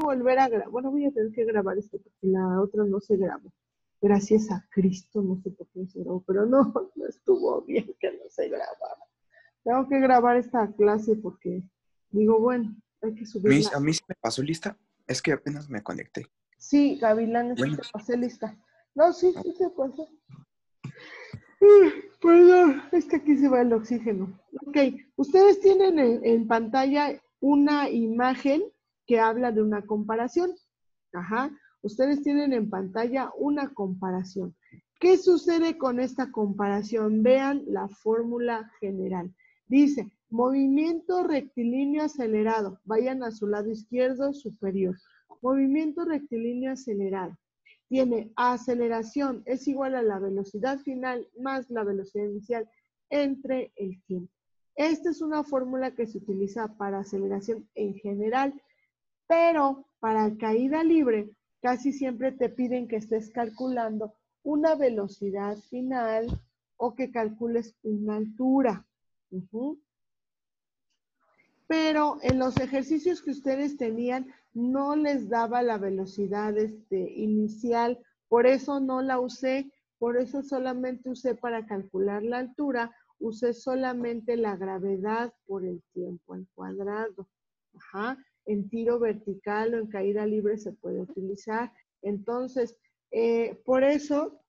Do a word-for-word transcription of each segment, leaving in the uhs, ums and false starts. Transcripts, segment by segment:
volver a grabar. Bueno, voy a tener que grabar esto porque la otra no se grabó. Gracias a Cristo, no sé por qué no se grabó, pero no, no estuvo bien que no se grabara. Tengo que grabar esta clase porque digo, bueno, hay que subirla. A mí sí me pasó lista, es que apenas me conecté. Sí, Gavilán, Bueno. te pasé lista. No, sí, sí te pasó. Perdón, es que aquí se va el oxígeno. Ok, ustedes tienen en, en pantalla una imagen que habla de una comparación. Ajá, ustedes tienen en pantalla una comparación. ¿Qué sucede con esta comparación? Vean la fórmula general. Dice, movimiento rectilíneo acelerado. Vayan a su lado izquierdo superior. Movimiento rectilíneo acelerado. Tiene aceleración es igual a la velocidad final más la velocidad inicial entre el tiempo. Esta es una fórmula que se utiliza para aceleración en general, pero para caída libre casi siempre te piden que estés calculando una velocidad final o que calcules una altura. Uh-huh. Pero en los ejercicios que ustedes tenían no les daba la velocidad este, inicial, por eso no la usé, por eso solamente usé para calcular la altura, usé solamente la gravedad por el tiempo al cuadrado. Ajá. En tiro vertical o en caída libre se puede utilizar. Entonces, eh, por eso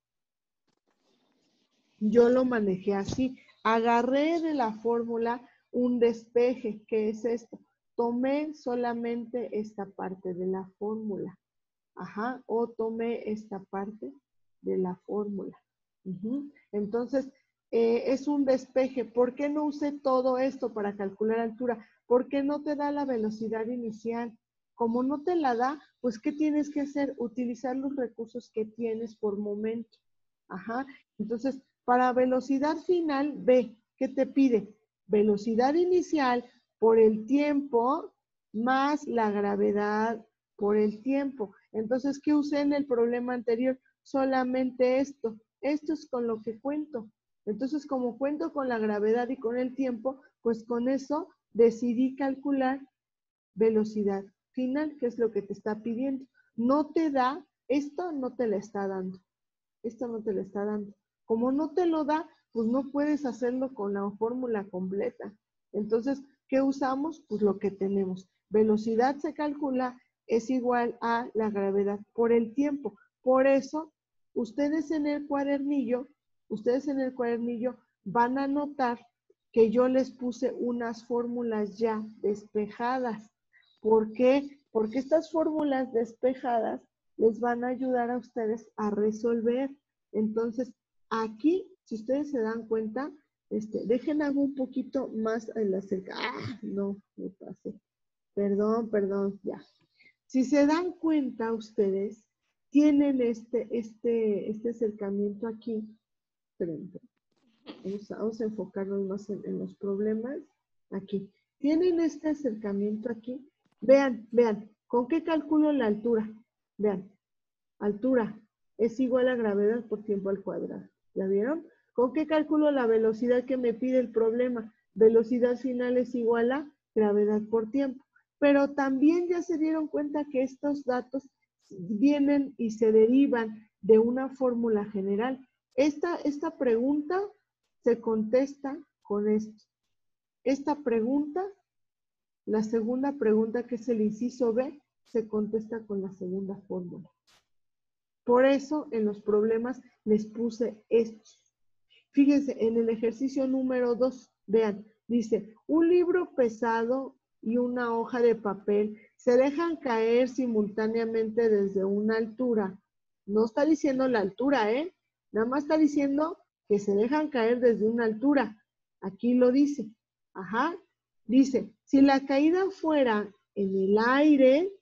yo lo manejé así. Agarré de la fórmula un despeje, que es esto. Tomé solamente esta parte de la fórmula. Ajá, o tomé esta parte de la fórmula. Uh-huh. Entonces, eh, es un despeje. ¿Por qué no usé todo esto para calcular altura? Porque no te da la velocidad inicial. Como no te la da, pues, ¿qué tienes que hacer? Utilizar los recursos que tienes por momento. Ajá, entonces, para velocidad final, ve, ¿qué te pide? Velocidad inicial por el tiempo más la gravedad por el tiempo. Entonces, ¿qué usé en el problema anterior? Solamente esto. Esto es con lo que cuento. Entonces, como cuento con la gravedad y con el tiempo, pues con eso decidí calcular velocidad final, que es lo que te está pidiendo. No te da, esto no te la está dando. Esto no te lo está dando. Como no te lo da, pues no puedes hacerlo con la fórmula completa. Entonces, ¿qué usamos? Pues lo que tenemos. Velocidad se calcula es igual a la gravedad por el tiempo. Por eso, ustedes en el cuadernillo, ustedes en el cuadernillo van a notar que yo les puse unas fórmulas ya despejadas. ¿Por qué? Porque estas fórmulas despejadas les van a ayudar a ustedes a resolver. Entonces, aquí, si ustedes se dan cuenta, este, dejen algo un poquito más en la cerca. ¡Ah! No, me pasé. Perdón, perdón, ya. Si se dan cuenta ustedes, tienen este, este, este acercamiento aquí. Esperen, vamos a, vamos a enfocarnos más en, en los problemas. Aquí. Tienen este acercamiento aquí. Vean, vean, ¿con qué calculo la altura? Vean, altura es igual a gravedad por tiempo al cuadrado. ¿Ya vieron? ¿Con qué calculo la velocidad que me pide el problema? Velocidad final es igual a gravedad por tiempo. Pero también ya se dieron cuenta que estos datos vienen y se derivan de una fórmula general. Esta, esta pregunta se contesta con esto. Esta pregunta, la segunda pregunta que es el inciso B, se contesta con la segunda fórmula. Por eso en los problemas les puse estos. Fíjense, en el ejercicio número dos, vean, dice, un libro pesado y una hoja de papel se dejan caer simultáneamente desde una altura. No está diciendo la altura, ¿eh? Nada más está diciendo que se dejan caer desde una altura. Aquí lo dice. Ajá. Dice, si la caída fuera en el aire,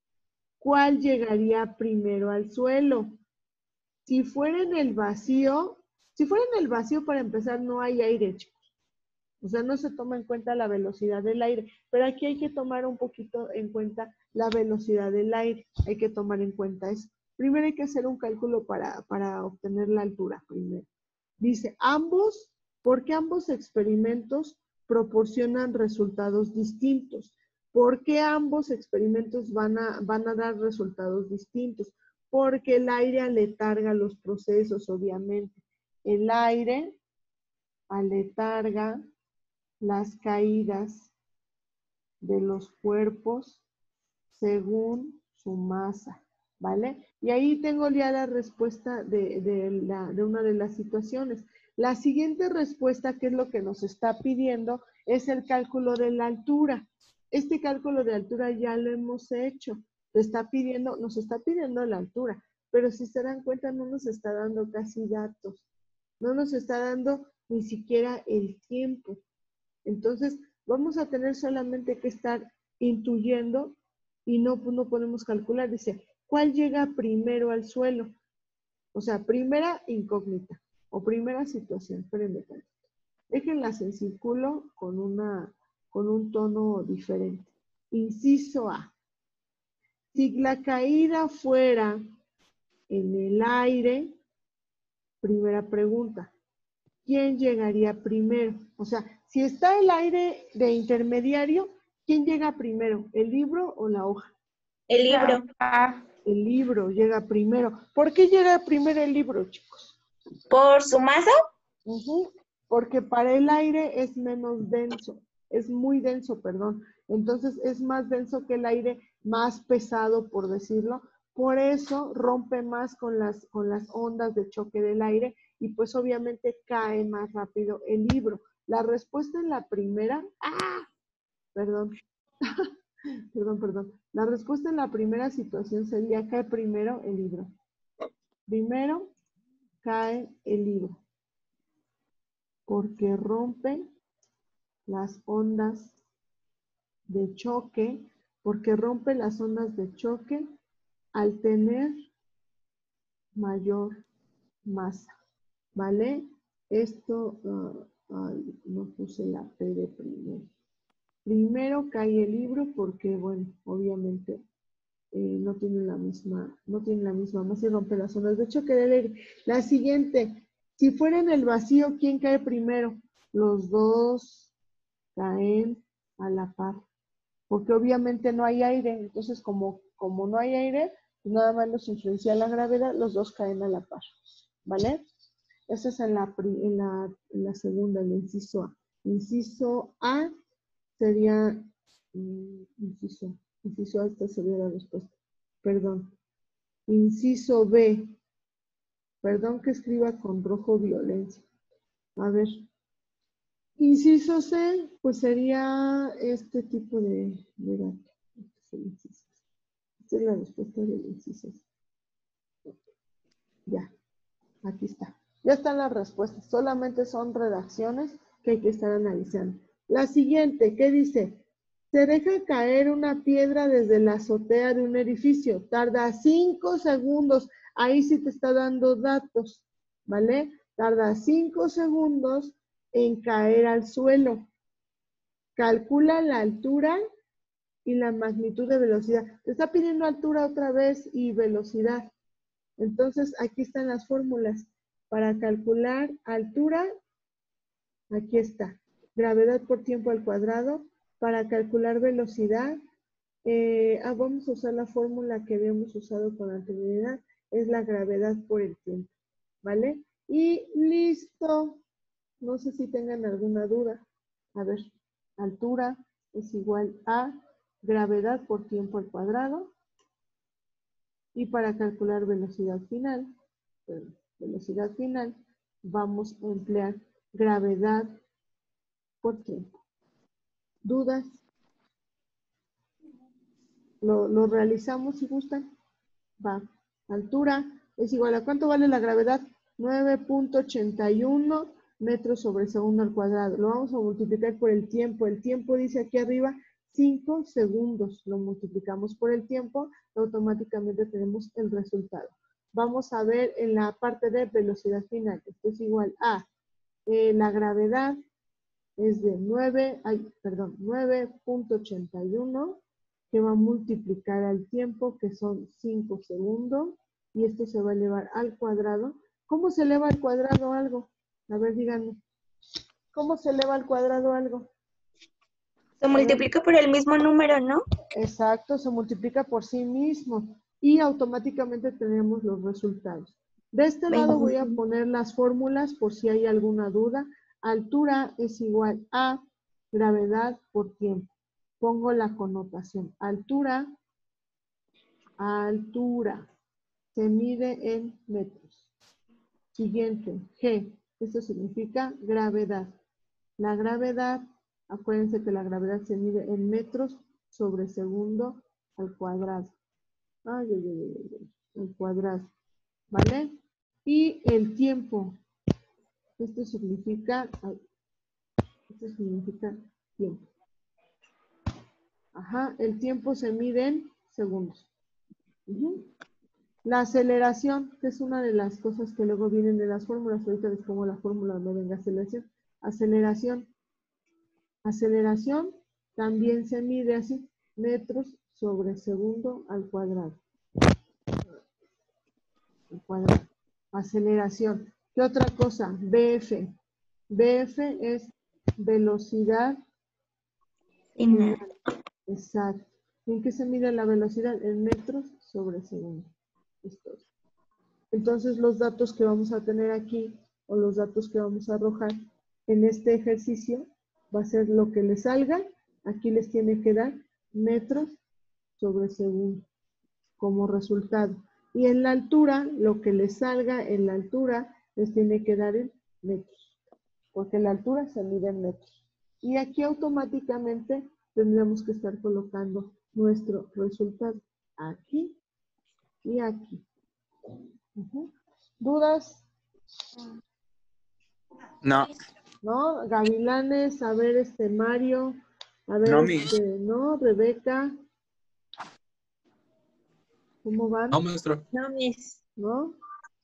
¿cuál llegaría primero al suelo? Si fuera en el vacío, si fuera en el vacío para empezar no hay aire, chicos. O sea, no se toma en cuenta la velocidad del aire, pero aquí hay que tomar un poquito en cuenta la velocidad del aire. Hay que tomar en cuenta eso. Primero hay que hacer un cálculo para, para obtener la altura primero. Dice, ambos, porque ambos experimentos proporcionan resultados distintos. ¿Por qué ambos experimentos van a, van a dar resultados distintos? Porque el aire aletarga los procesos, obviamente. El aire aletarga las caídas de los cuerpos según su masa, ¿vale? Y ahí tengo ya la respuesta de, de, la, de una de las situaciones. La siguiente respuesta, que es lo que nos está pidiendo, es el cálculo de la altura. Este cálculo de altura ya lo hemos hecho. Nos está pidiendo, nos está pidiendo la altura, pero si se dan cuenta no nos está dando casi datos. No nos está dando ni siquiera el tiempo. Entonces, vamos a tener solamente que estar intuyendo y no, no podemos calcular. Dice, ¿cuál llega primero al suelo? O sea, primera incógnita o primera situación. Espérenme tantito. Déjenlas en círculo con, una, con un tono diferente. Inciso A. Si la caída fuera en el aire, primera pregunta, ¿quién llegaría primero? O sea, si está el aire de intermediario, ¿quién llega primero? ¿El libro o la hoja? El libro. El libro llega primero. ¿Por qué llega primero el libro, chicos? ¿Por su masa? Uh-huh. Porque para el aire es menos denso, es muy denso, perdón. Entonces es más denso que el aire, más pesado, por decirlo. Por eso rompe más con las, con las ondas de choque del aire y pues obviamente cae más rápido el libro. La respuesta en la primera, ¡ah! Perdón, perdón, perdón. La respuesta en la primera situación sería, cae primero el libro. Primero cae el libro, porque rompe las ondas de choque, porque rompe las ondas de choque al tener mayor masa, ¿vale? Esto, uh, uh, no puse la P de primero. Primero cae el libro porque, bueno, obviamente eh, no tiene la misma, no tiene la misma masa y rompe las ondas de choque del aire. La siguiente, si fuera en el vacío, ¿quién cae primero? Los dos caen a la par, porque obviamente no hay aire, entonces como, como no hay aire, pues nada más los influencia la gravedad, los dos caen a la par, ¿vale? Eso es en la, en la, en la segunda, el inciso A. Inciso A sería, um, inciso, inciso A, esta sería la respuesta, perdón. Inciso B, perdón que escriba con rojo violencia. A ver, inciso C, pues sería este tipo de, de dato. Este es el inciso. Esta es la respuesta del inciso C. Ya, aquí está. Ya están las respuestas. Solamente son redacciones que hay que estar analizando. La siguiente, ¿qué dice? Se deja caer una piedra desde la azotea de un edificio. Tarda cinco segundos. Ahí sí te está dando datos, ¿vale? Tarda cinco segundos en caer al suelo. Calcula la altura y la magnitud de velocidad. Te está pidiendo altura otra vez y velocidad. Entonces, aquí están las fórmulas. Para calcular altura, aquí está. Gravedad por tiempo al cuadrado. Para calcular velocidad, eh, ah, vamos a usar la fórmula que habíamos usado con anterioridad. Es la gravedad por el tiempo. ¿Vale? Y listo. No sé si tengan alguna duda. A ver, altura es igual a gravedad por tiempo al cuadrado. Y para calcular velocidad final, velocidad final, vamos a emplear gravedad por tiempo. ¿Dudas? Lo, lo realizamos si gustan. Va. Altura es igual a ¿cuánto vale la gravedad? nueve punto ochenta y uno metros sobre segundo al cuadrado. Lo vamos a multiplicar por el tiempo. El tiempo dice aquí arriba cinco segundos. Lo multiplicamos por el tiempo, automáticamente tenemos el resultado. Vamos a ver en la parte de velocidad final. Esto es igual a eh, la gravedad es de nueve, ay, perdón, nueve punto ochenta y uno que va a multiplicar al tiempo, que son cinco segundos, y esto se va a elevar al cuadrado. ¿Cómo se eleva al cuadrado algo? A ver, díganme. ¿Cómo se eleva al cuadrado algo? Se multiplica por el mismo número, ¿no? Exacto, se multiplica por sí mismo y automáticamente tenemos los resultados. De este lado voy a poner las fórmulas por si hay alguna duda. Altura es igual a gravedad por tiempo. Pongo la connotación. Altura, altura, se mide en metros. Siguiente, G. Esto significa gravedad. La gravedad, acuérdense que la gravedad se mide en metros sobre segundo al cuadrado. Ay, ay, ay, ay, ay, al cuadrado. ¿Vale? Y el tiempo. Esto significa, ay, esto significa tiempo. Ajá, el tiempo se mide en segundos. Uh-huh. La aceleración, que es una de las cosas que luego vienen de las fórmulas. Ahorita les pongo la fórmula donde venga aceleración. Aceleración. Aceleración también se mide así, metros sobre segundo al cuadrado. Al cuadrado. Aceleración. ¿Qué otra cosa? B F. B F es velocidad final. Exacto. ¿En qué se mide la velocidad? En metros sobre segundo. Esto es. Entonces los datos que vamos a tener aquí, o los datos que vamos a arrojar en este ejercicio, va a ser lo que les salga. Aquí les tiene que dar metros sobre segundo como resultado. Y en la altura, lo que les salga en la altura, les tiene que dar en metros. Porque la altura se mide en metros. Y aquí automáticamente tendremos que estar colocando nuestro resultado. Aquí y aquí. Uh-huh. ¿Dudas? No. ¿No? Gavilanes, a ver, este Mario, a ver, No, este, mis. ¿no? Rebeca. ¿Cómo van? No, maestro. No, mis. ¿No?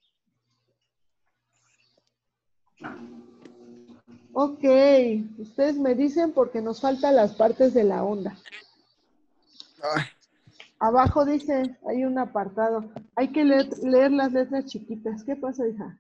Ok, ustedes me dicen porque nos faltan las partes de la onda. Ay, Abajo dice, hay un apartado. Hay que leer, leer las letras chiquitas. ¿Qué pasa, hija?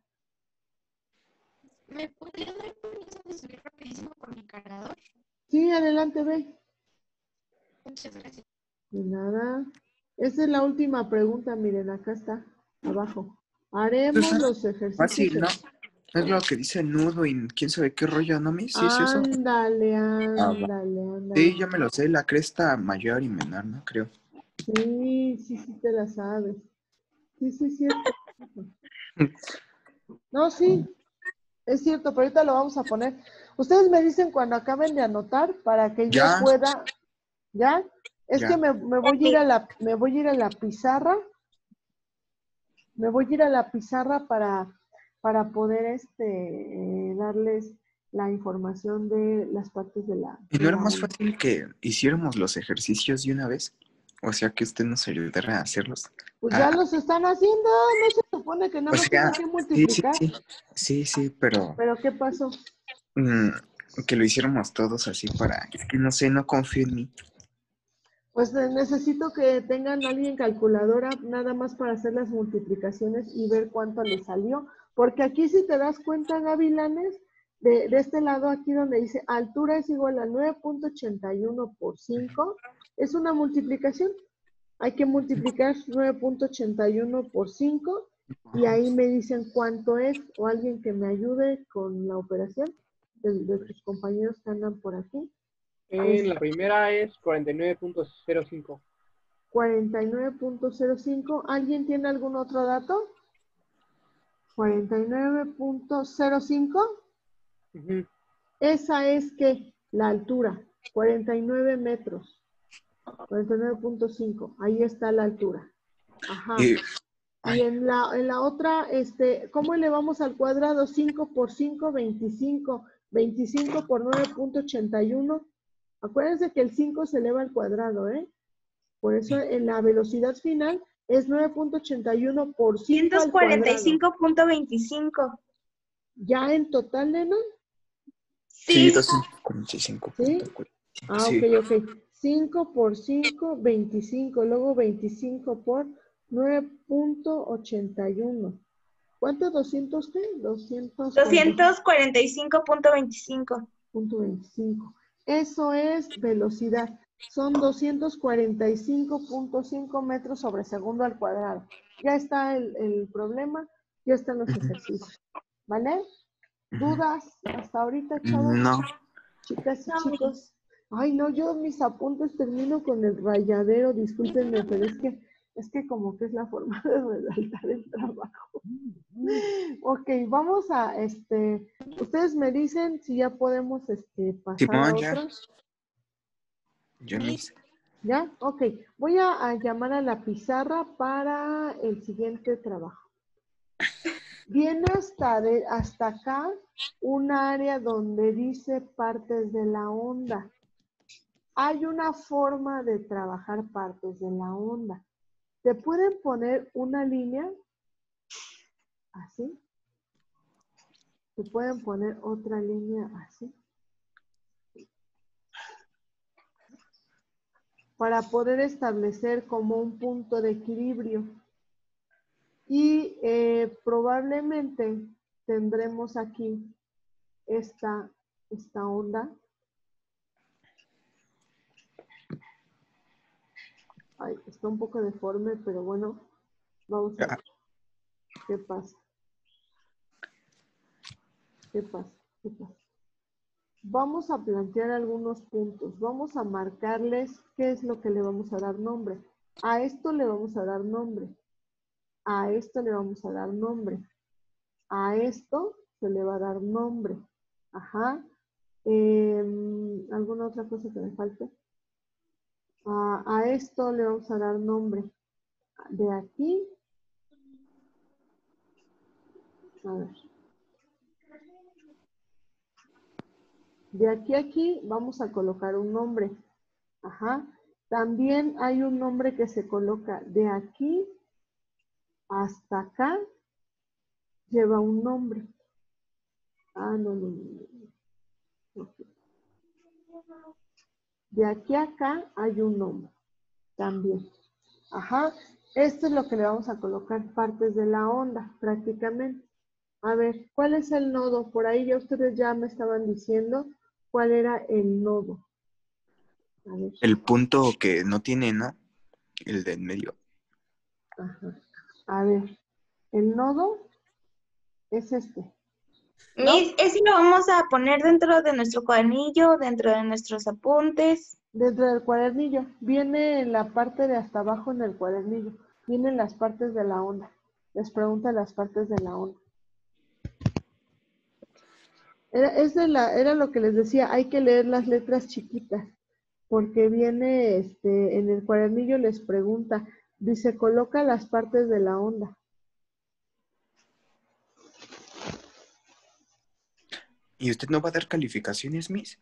¿Me podría dar permiso de subir rapidísimo por mi cargador? Sí, adelante, ve. Muchas gracias. De nada. Esa es la última pregunta, miren, acá está, abajo. Haremos los ejercicios. fácil, ¿no? en- Es lo que dice nudo y quién sabe qué rollo, ¿no, mis? Sí, es eso. Ándale, Ah, va. ándale, ándale. Sí, ya me lo sé, la cresta mayor y menor, ¿no? Creo. Sí, sí, sí te la sabes. Sí, sí, es cierto. No, sí, es cierto, pero ahorita lo vamos a poner. Ustedes me dicen cuando acaben de anotar para que yo Ya. pueda, ¿ya? Es Ya. que me, me voy a ir a la, me voy a ir a la pizarra. Me voy a ir a la pizarra para, para poder este, eh, darles la información de las partes de la. ¿Y de no era la más onda. fácil que hiciéramos los ejercicios de una vez? O sea, que usted nos ayudara a hacerlos. Pues Ah, ya los están haciendo, no se supone que nada o más sea, tienen que sí, sí, multiplicar. sí. Sí, sí, pero Pero ¿qué pasó? mm, que lo hiciéramos todos así para... Es que no sé, no confío en mí. Pues eh, necesito que tengan alguien calculadora nada más para hacer las multiplicaciones y ver cuánto les salió. Porque aquí si te das cuenta, Gavilanes, de, de este lado aquí donde dice altura es igual a nueve punto ochenta y uno por cinco, es una multiplicación. Hay que multiplicar nueve punto ochenta y uno por cinco y ahí me dicen cuánto es, o alguien que me ayude con la operación de, de tus compañeros que andan por aquí. En la primera es cuarenta y nueve punto cero cinco. cuarenta y nueve punto cero cinco. ¿Alguien tiene algún otro dato? cuarenta y nueve punto cero cinco. Uh-huh. Esa es que la altura, cuarenta y nueve metros. cuarenta y nueve punto cinco. Ahí está la altura. Ajá. Y, Y en la, en la otra, este, ¿cómo elevamos al cuadrado? cinco por cinco, veinticinco. veinticinco por nueve punto ochenta y uno. Acuérdense que el cinco se eleva al cuadrado, ¿eh? Por eso en la velocidad final es nueve punto ochenta y uno por cinco al cuadrado. ciento cuarenta y cinco punto veinticinco. ¿Ya en total, nena? sí, Sí. doscientos cuarenta y cinco. ¿Sí? Ah, Sí. ok, ok. cinco por cinco, veinticinco. Luego veinticinco por nueve punto ochenta y uno. ¿Cuánto? ¿doscientos qué? doscientos doscientos cuarenta y cinco punto veinticinco. punto veinticinco. Eso es velocidad. Son doscientos cuarenta y cinco punto cinco metros sobre segundo al cuadrado. Ya está el, el problema, ya están los Ujú, ejercicios. ¿Vale? ujú. ¿Dudas hasta ahorita, chavos? No, Chicas y chicos. Ay, no, yo mis apuntes termino con el rayadero, discúlpenme, pero es que, es que como que es la forma de resaltar el trabajo. Ok, vamos a, este, ustedes me dicen si ya podemos, este, pasar a Simón, ya, otros. ya me hice. ¿Ya? Ok, voy a, a llamar a la pizarra para el siguiente trabajo. Viene hasta, de, hasta acá un área donde dice partes de la onda. Hay una forma de trabajar partes de la onda. ¿Te pueden poner una línea? Así. ¿Te pueden poner otra línea así? Para poder establecer como un punto de equilibrio. Y eh, probablemente tendremos aquí esta, esta onda. Ay, está un poco deforme, pero bueno, vamos a Ah, ver. ¿Qué pasa? ¿Qué pasa? ¿Qué pasa? Vamos a plantear algunos puntos. Vamos a marcarles qué es lo que le vamos a dar nombre. A esto le vamos a dar nombre. A esto le vamos a dar nombre. A esto se le va a dar nombre. Ajá. Eh, ¿alguna otra cosa que me falte? A, a esto le vamos a dar nombre. De aquí. A ver. De aquí a aquí vamos a colocar un nombre. Ajá. También hay un nombre que se coloca de aquí hasta acá. Lleva un nombre. Ah, no, no, no, no. Ok. De aquí a acá hay un nombre. También. Ajá. Esto es lo que le vamos a colocar partes de la onda, prácticamente. A ver, ¿cuál es el nodo? Por ahí ya ustedes ya me estaban diciendo cuál era el nodo. A ver. el punto que no tiene, ¿no? El de en medio. Ajá. A ver. El nodo es este. ¿No? Miss, ese lo vamos a poner dentro de nuestro cuadernillo, dentro de nuestros apuntes. Dentro del cuadernillo. Viene en la parte de hasta abajo en el cuadernillo. Vienen las partes de la onda. Les pregunta las partes de la onda. Era, es de la, era lo que les decía, hay que leer las letras chiquitas, porque viene este, en el cuadernillo les pregunta, dice, coloca las partes de la onda. ¿Y usted no va a dar calificaciones, Miss?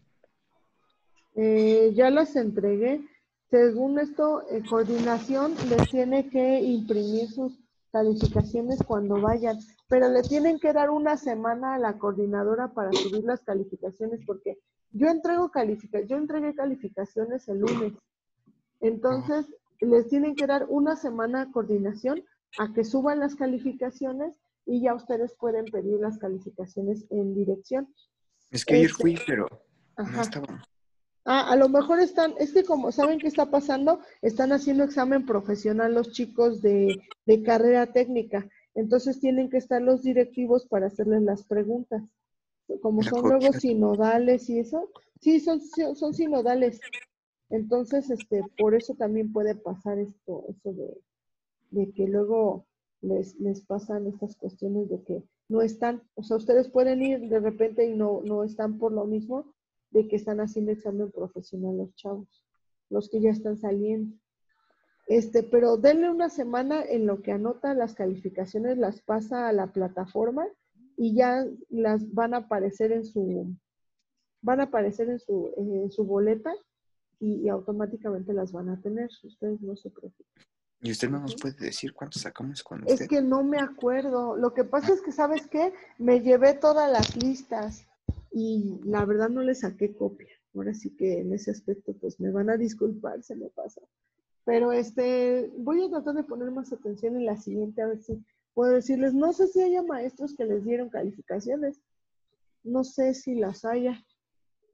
Eh, ya las entregué. Según esto, eh, coordinación les tiene que imprimir sus calificaciones cuando vayan, pero le tienen que dar una semana a la coordinadora para subir las calificaciones, porque yo entrego califica yo entregué calificaciones el lunes. Entonces, les tienen que dar una semana a coordinación a que suban las calificaciones y ya ustedes pueden pedir las calificaciones en dirección. Es que ayer Este, fui, pero no ajá. estaba. Ah, a lo mejor están, es que como saben qué está pasando, están haciendo examen profesional los chicos de, de carrera técnica. Entonces tienen que estar los directivos para hacerles las preguntas. Como La son luego copia. sinodales y eso, sí, son, son sinodales. Entonces, este, por eso también puede pasar esto, eso de, de que luego les, les pasan estas cuestiones de que no están, o sea, ustedes pueden ir de repente y no, no están por lo mismo de que están haciendo examen profesional los chavos, los que ya están saliendo. Este, pero denle una semana en lo que anota las calificaciones, las pasa a la plataforma y ya las van a aparecer en su, van a aparecer en su, en su boleta y, y automáticamente las van a tener. Ustedes no se preocupen. ¿Y usted no nos Ujú. puede decir cuánto sacamos con Es usted? que no me acuerdo. Lo que pasa es que, ¿sabes qué? Me llevé todas las listas y la verdad no le saqué copia. Ahora sí que en ese aspecto, pues me van a disculpar, se me pasa. Pero este, voy a tratar de poner más atención en la siguiente, a ver si puedo decirles. No sé si haya maestros que les dieron calificaciones. No sé si las haya.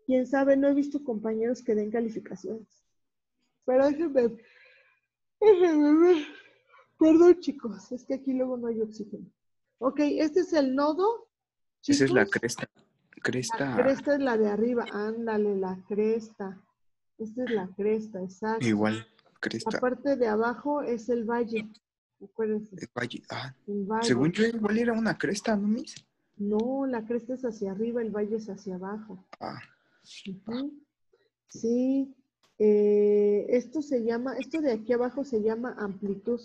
Quién sabe, no he visto compañeros que den calificaciones. Pero déjenme, déjenme ver. Perdón, chicos, es que aquí luego no hay oxígeno. Ok, este es el nodo, chicos. Esa es la cresta. La Cresta cresta es la de arriba, ándale, la cresta. Esta es la cresta, exacto. igual, La cresta. parte de abajo es el valle, acuérdense, El valle. Ah, el valle. según yo igual era una cresta, ¿no, Miss? No, la cresta es hacia arriba, el valle es hacia abajo. Ah, Ujú. Sí, eh, esto se llama, esto de aquí abajo se llama amplitud.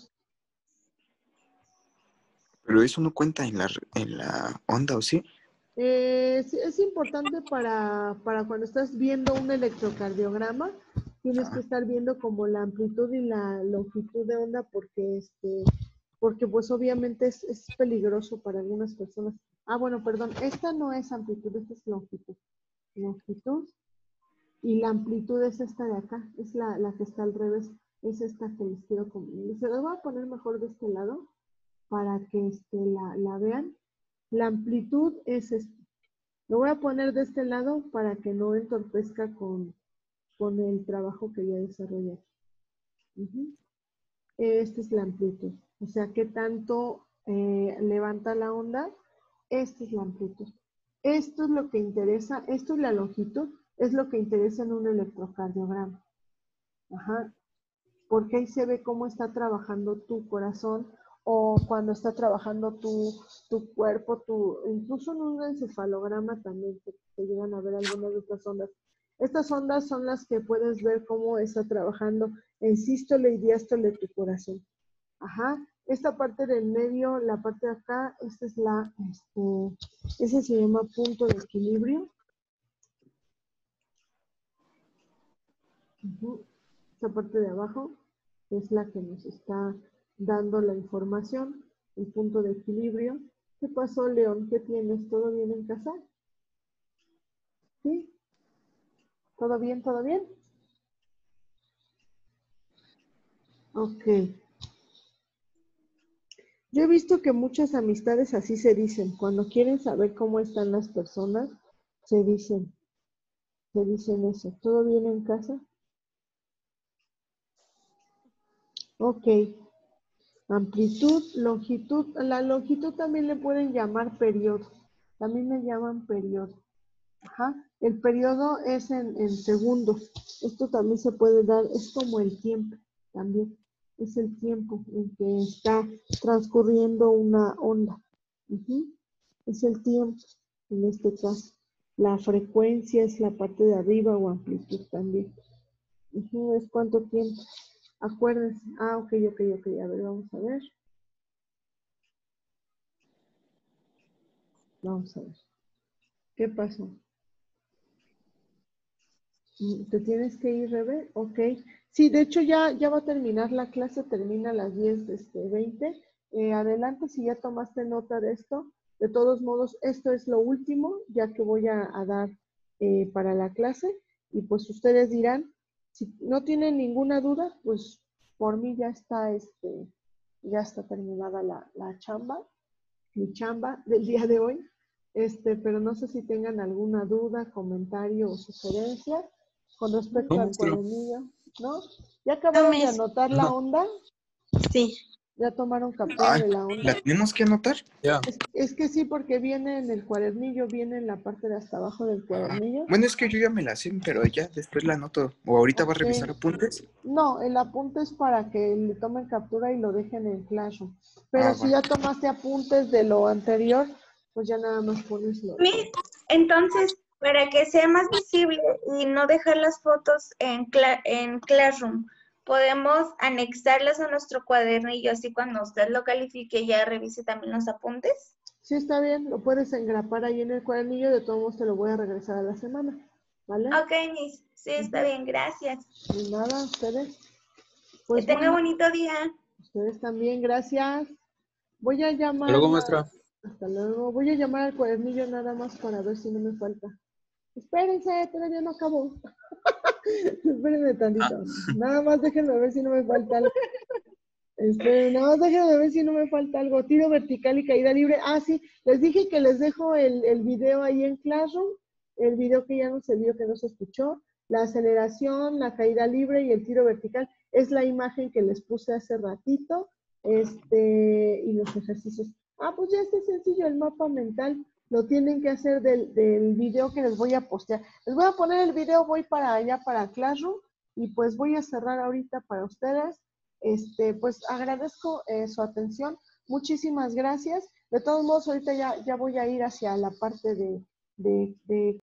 pero eso no cuenta en la, en la onda, ¿o sí? Eh, sí, es importante para, para cuando estás viendo un electrocardiograma, tienes que Ah, estar viendo como la amplitud y la longitud de onda porque este, porque pues obviamente es, es peligroso para algunas personas. Ah, bueno, perdón, esta no es amplitud, esta es longitud. Longitud y la amplitud es esta de acá, es la, la que está al revés, es esta que les quiero comentar. Se la voy a poner mejor de este lado para que este, la, la vean. La amplitud es esto. Lo voy a poner de este lado para que no entorpezca con, con el trabajo que ya desarrollé. Uh-huh. Esta es la amplitud. O sea, qué tanto eh, levanta la onda. Esta es la amplitud. Esto es lo que interesa, esto es la longitud, es lo que interesa en un electrocardiograma. Ajá. Porque ahí se ve cómo está trabajando tu corazón o cuando está trabajando tu, tu cuerpo, tu, incluso en un encefalograma también te, te llegan a ver algunas de estas ondas. Estas ondas son las que puedes ver cómo está trabajando en sístole y diástole tu corazón. Ajá. Esta parte del medio, la parte de acá, esta es la, este, ese se llama punto de equilibrio. Uh-huh. Esta parte de abajo es la que nos está dando la información, el punto de equilibrio. ¿Qué pasó, León? ¿Qué tienes? ¿Todo bien en casa? ¿Sí? ¿Todo bien? ¿Todo bien? Ok. Yo he visto que muchas amistades así se dicen. Cuando quieren saber cómo están las personas, se dicen, se dicen eso. ¿Todo bien en casa? Ok. Amplitud, longitud. La longitud también le pueden llamar periodo. También le llaman periodo. Ajá. El periodo es en, en segundos. Esto también se puede dar, es como el tiempo también. Es el tiempo en que está transcurriendo una onda. Uh-huh. Es el tiempo en este caso. La frecuencia es la parte de arriba o amplitud también. Uh-huh. Es cuánto tiempo. Acuérdense. Ah, ok, ok, ok. A ver, vamos a ver. Vamos a ver. ¿Qué pasó? ¿Te tienes que ir, Rebe? Ok. Sí, de hecho ya, ya va a terminar la clase, termina a las diez veinte. Eh, adelante, si ya tomaste nota de esto. De todos modos, esto es lo último, ya que voy a, a dar eh, para la clase. Y pues ustedes dirán, si no tienen ninguna duda, pues por mí ya está, este, ya está terminada la, la chamba, mi chamba del día de hoy. Este, pero no sé si tengan alguna duda, comentario o sugerencia con respecto no, al maestro. cuadernillo, ¿no? ¿Ya acabaron de anotar la No. onda? Sí. ¿Ya tomaron captura Ay, de la onda? ¿la tenemos que anotar? Ya. Es, es que sí, porque viene en el cuadernillo, viene en la parte de hasta abajo del Ah, cuadernillo. bueno, es que yo ya me la sé, pero ya después la anoto. ¿O ahorita va a Ok. revisar apuntes? No, el apunte es para que le tomen captura y lo dejen en Classroom. Pero Ah, si va. ya tomaste apuntes de lo anterior, pues ya nada más pones lo. Miss, entonces, para que sea más visible y no dejar las fotos en, cla- en Classroom, podemos anexarlas a nuestro cuadernillo, así cuando usted lo califique ya revise también los apuntes. Sí, está bien, lo puedes engrapar ahí en el cuadernillo, de todos modos te lo voy a regresar a la semana, ¿vale? Ok, Miss, sí, está bien, gracias. De nada, ustedes. Que Pues tenga bueno, bonito día. ustedes también, gracias. Voy a Hasta llamar, luego, la- maestra. hasta luego, voy a llamar al cuadernillo nada más para ver si no me falta. Espérense, todavía no acabo. Espérenme tantito. Nada más déjenme ver si no me falta algo. Esperen, nada más déjenme ver si no me falta algo. Tiro vertical y caída libre. Ah, sí, les dije que les dejo el, el video ahí en Classroom. el video que ya no se vio, que no se escuchó. La aceleración, la caída libre y el tiro vertical es la imagen que les puse hace ratito. Este, y los ejercicios. Ah, pues ya está sencillo, el mapa mental lo tienen que hacer del, del video que les voy a postear. Les voy a poner el video, voy para allá, para Classroom, y pues voy a cerrar ahorita para ustedes. Este, pues agradezco eh, su atención. Muchísimas gracias. De todos modos, ahorita ya, ya voy a ir hacia la parte de, de, de